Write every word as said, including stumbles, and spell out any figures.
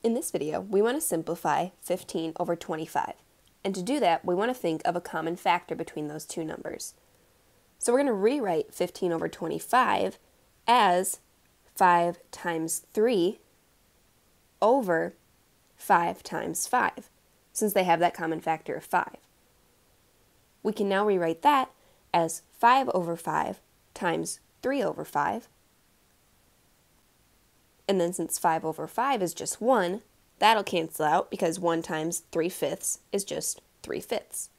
In this video, we want to simplify fifteen over twenty-five. And to do that, we want to think of a common factor between those two numbers. So we're going to rewrite fifteen over twenty-five as five times three over five times five, since they have that common factor of five. We can now rewrite that as five over five times three over five. And then since five over five is just one, that'll cancel out because one times three fifths is just three fifths.